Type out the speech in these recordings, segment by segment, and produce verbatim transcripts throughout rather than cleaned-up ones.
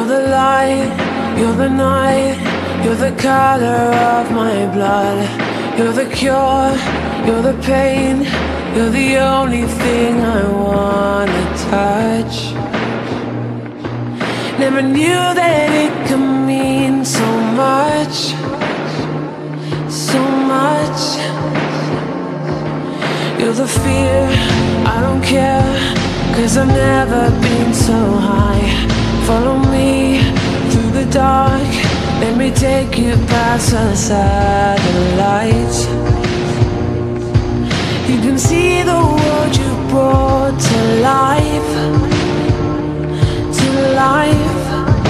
the light, you're the night, you're the color of my blood. You're the cure, you're the pain, you're the only thing I wanna touch. Never knew that it could mean so much, so much. You're the fear, I don't care, 'cause I've never been so high. Follow me through the dark, let me take you past the satellites. You can see the world you brought to life, to life.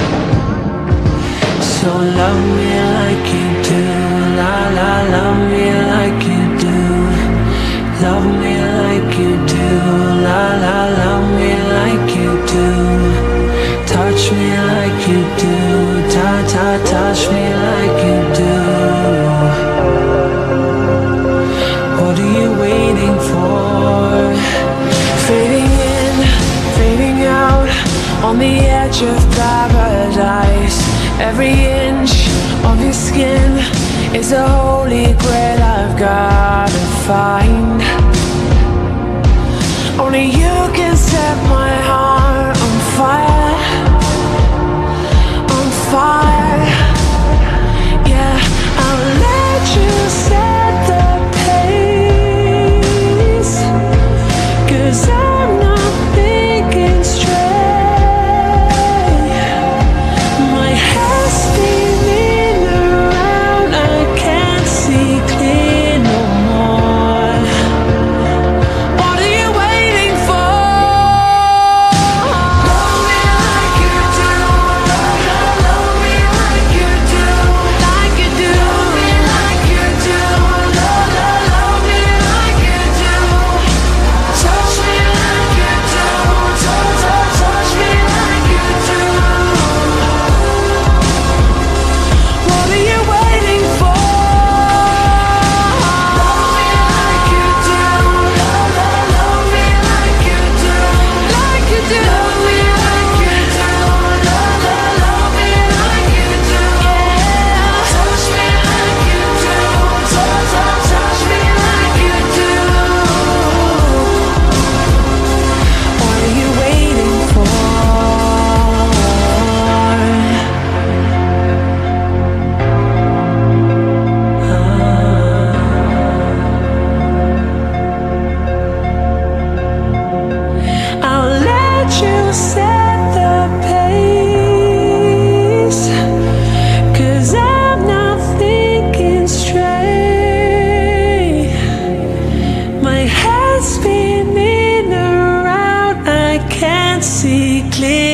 So love me like you do, la la, love me like you do. Love me like you do, la la, love me like you do. Touch me like you do, ta ta, touch me like you do. What are you waiting for? Fading in, fading out, on the edge of paradise. Every inch of your skin is a holy grail I've gotta find. Only you can set my heart on fire, on fire. Yeah, I'll let you set the pace, 'cause I'm not thinking straight. My head's spinning around, I can't see clear no more. What are you waiting for? Love me like you do, love me like you do, like you do. Love me like you do, love, love, love me like you do. Touch me like you do, touch, touch, touch me like you do. What are you waiting for? Love me like you do, love, love, love me like you do, like you do. Love me like you do, love, love, love me like you do. Yeah, touch me like you do, touch, touch, touch me like you do. What are you waiting for? I'll let you set the pace, 'cause I'm not thinking straight. My head's spinning around, I can't see clear.